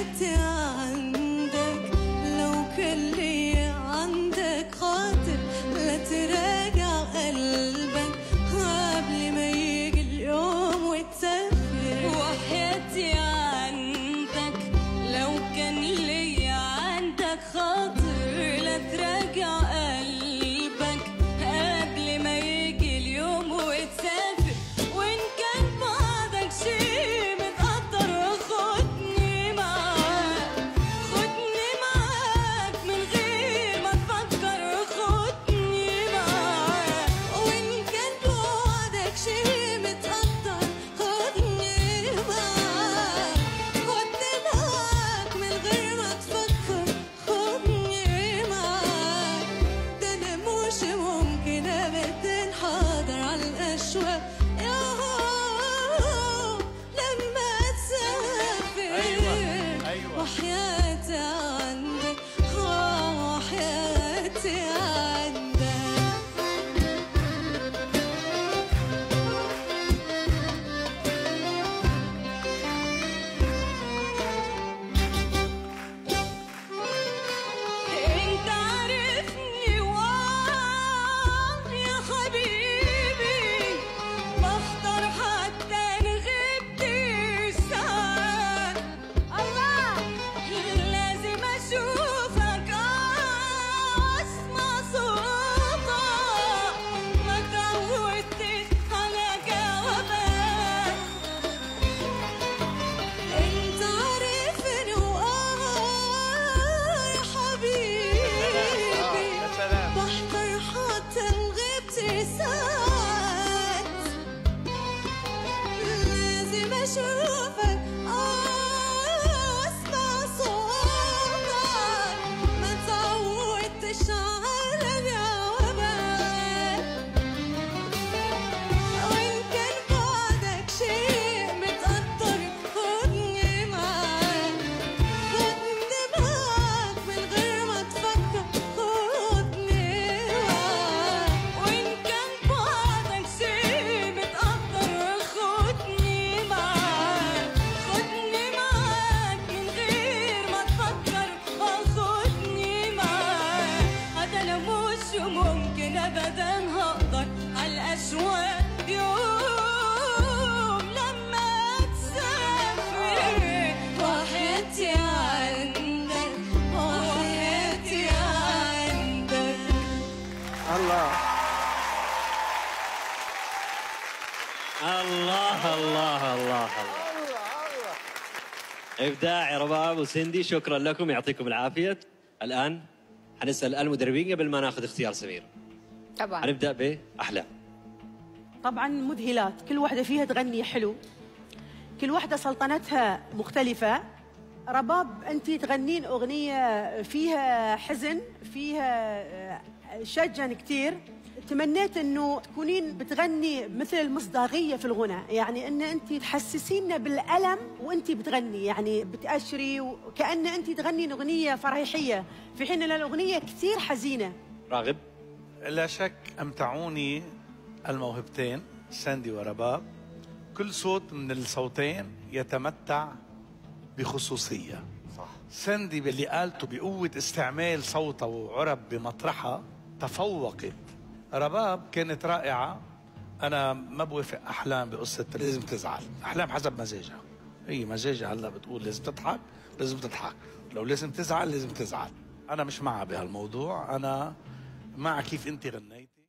وحياتي عندك، لو كلي عندك خاطر لا تراجع قلبك قبل ما يجي اليوم وتسافر. وحياتي عندك لو كان لي عندك خاطر لا تراجع قلبك قبل ما يجي اليوم وتسافر. وإن كان بعدك شي متقدر خدني معاك، خدني معاك من غير ما تفكر، خدني معاك. وإن كان بعدك شي متقدر خدني معاك، خدني معاك من غير ما تفكر، خدني معاك. ده أنا مش ممكن أبدا انحدر على الأشواق لما تسافر. أيوة. وحياتي عندك، وحياتي عندك. انت عارفني يا حبيبي، بحضر حتى ان غبت ساعات. الله لازم اشوفك اسمع صوتك، ما تعودتش على جوابك. انت عارفني يا حبيبي، يا سلام. بحضر حتى ان غبت ساعات. لازم اشوفك اسمع صوتك، ما تعودتش على جوابك. وإن كان بعدك شيء متقدر خدني معاك، خدني معاك من غير ما تفكر، خدني معاك. وإن كان بعدك شيء متقدر خدني معاك، خدني معاك من غير ما تفكر، خدني معاك. هذا أنا مش ممكن أبدا هقدر على الأشواق يوم لما تسافر. وحياتي عندك، وحياتي عندك. الله الله الله الله الله. ابداع يا رباب وسندي، شكرا لكم، يعطيكم العافيه. الان حنسال المدربين قبل ما ناخذ اختيار سمير. طبعا حنبدا باحلام. طبعا مذهلات، كل واحدة فيها تغني حلو، كل واحدة سلطنتها مختلفة. رباب أنت تغنين أغنية فيها حزن، فيها شجن كتير. تمنيت أنه تكونين بتغني مثل المصداقية في الغنى، يعني أن أنت تحسسينا بالألم وأنت بتغني، يعني بتأشري وكأن أنت تغني أغنية فرحية في حين أن الأغنية كتير حزينة. راغب. لا شك أمتعوني الموهبتين ساندي ورباب. كل صوت من الصوتين يتمتع بخصوصية. صح. ساندي باللي قالته بقوة استعمال صوتها وعرب بمطرحها تفوقت. رباب كانت رائعة. أنا ما بوافق أحلام بقصة لازم تزعل. أحلام حسب مزاجها، هي مزاجها هلا بتقول لازم تضحك لازم تضحك، لو لازم تزعل لازم تزعل. أنا مش معها بهالموضوع، أنا مع كيف أنت غنيتي.